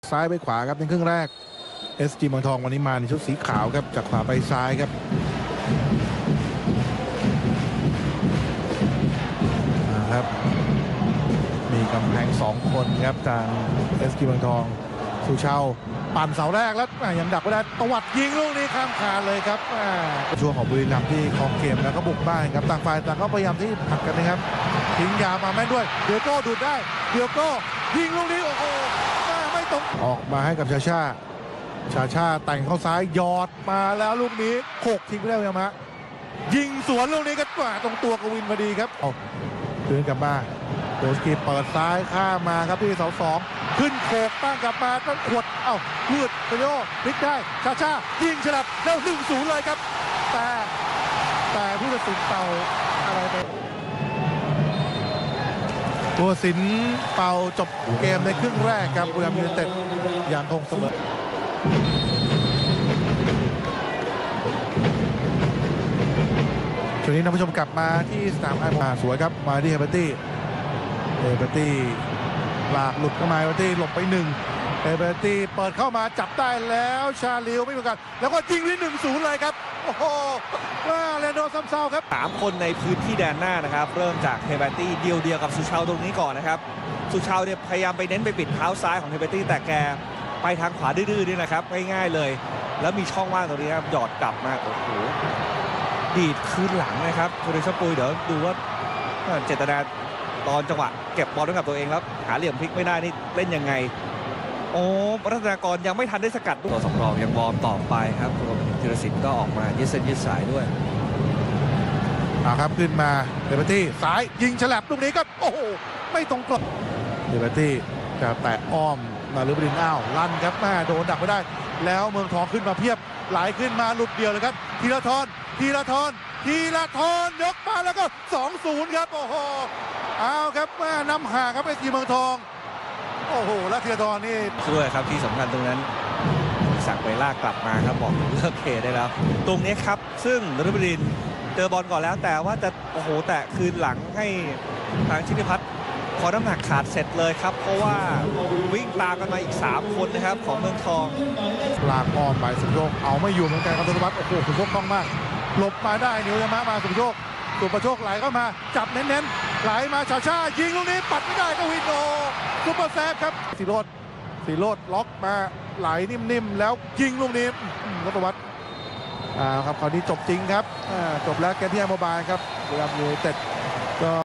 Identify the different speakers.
Speaker 1: ซ้ายไปขวาครับในครึ่งแรก SG เมืองทองวันนี้มาในชุดสีขาวครับจากขวาไปซ้ายครับครับมีกำแพง2คนครับทาง SG เมืองทองสุชาวปั่นเสาแรกแล้วยังดักไม่ได้ตวัดยิงลูกนี้ข้ามคานเลยครับช่วงของบุรีรัมย์ที่ครองเกมแล้วก็บุกบ้านครับต่างฝ่ายต่างก็พยายามที่ผลักกันนะครับทิ้งยาวมาแม่นด้วยเดียวโก้ดูดได้เดียวโก้ยิงลูกนี้โอ้โหไม่ตรงออกมาให้กับชาชาแต่งเข้าซ้ายยอดมาแล้วลูกนี้โขกทิ้งไปแล้วยามะยิงสวนลูกนี้ก็กว่าตรงตัวกวินพอดีครับเดินกลับมาโดสกีเปิดซ้ายข้ามมาครับที่เสา2ขึ้นโขกตั้งกลับมาต้นขวดพืดโยพลิกได้ชายิงฉลับแล้ว 1-0 เลยครับแต่ผู้ตัดสินเป่าอะไรไปตัวสินเป่าจบเกมในครึ่งแรกครับบุรีรัมย์ยูไนเต็ดอย่างคงเสมอช่วงนี้ท่านผู้ชมกลับมาที่สนามไอมาสวยครับมาที่เฮเบอร์ตี้หลากหลุดเข้ามาเฮเบอร์ตี้หลบไป1เฮเบอร์ตี้เปิดเข้ามาจับได้แล้วชาลิวไม่เหมือนกันแล้วก็ยิงที่ 1-0 เลยครับโอ้โหเลนโดซัมเซาครับ
Speaker 2: 3 คนในพื้นที่แดนหน้านะครับเริ่มจากเฮเบอร์ตี้เดียวกับสุชาวตรงนี้ก่อนนะครับสุชาวเนี่ยพยายามไปเน้นไปปิดเท้าซ้ายของเฮเบอร์ตี้แต่แกไปทางขวาดื้อๆนี่นะครับง่ายๆเลยแล้วมีช่องว่างตรงนี้ครับหยอดกลับมาโอ้โหดีดคืนหลังนะครับโทริชปุยเดี๋ยวดูว่าเจตนาตอนจังหวะเก็บบอลด้วยกับตัวเองแล้วหาเหลี่ยมพลิกไม่ได้นี่เล่นยังไงโอ้รัตนากรยังไม่ทันได้สกัดตัวสำรองยังวอร์มต่อไปครับรวมถึงธีรศิลป์ก็ออกมายืดเส้นยืดสายด้วย
Speaker 1: ครับขึ้นมาเฮเบอร์ตี้ซ้ายยิงฉลับลูกนี้ก็โอ้โหไม่ตรงกรอบเฮเบอร์ตี้จะแตะอ้อมมาหรือบดินลั่นครับโดนดักไม่ได้แล้วเมืองทองขึ้นมาเพียบไหลขึ้นมาหลุดเดียวเลยครับธีรทรยกมาแล้วก็ 2-0 ครับโอ้โหเอาครับนำห่างครับไอ้ทีเมืองทองโอ้โหแล้วธีรทรนี่
Speaker 2: ด้วยครับที่สำคัญตรงนั้นสั่งไปลากกลับมาครับบอกเลิกเคได้แล้วตรงนี้ครับซึ่งนฤบดินเจอบอลก่อนแล้วแต่ว่าจะโอ้โหแต่คืนหลังให้ทางชิติพัฒน์พอน้ำหนักขาดเสร็จเลยครับเพราะว่าวิ่งตามกันมาอีก3 คนนะครับของเมืองทอง
Speaker 1: ลากอ้อมไปสุภโชคเอาไม่อยู่เหมือนกันครับธนวัฒน์โอ้โหสุภโชคคล่องมากหลบมาได้นิวยามะมาสุภโชคไหลเข้ามาจับเน้นไหลมาชายิงลูกนี้ปัดไม่ได้ก็วินโอซุปเปอร์แซฟครับสีโรดล็อกมาไหลนิ่มๆแล้วยิงลูกนี้รัตวัฒน์ครับคราวนี้จบจริงครับจบแล้วแกนที่โมบายครับบุรีรัมย์ยูไนเต็ดก็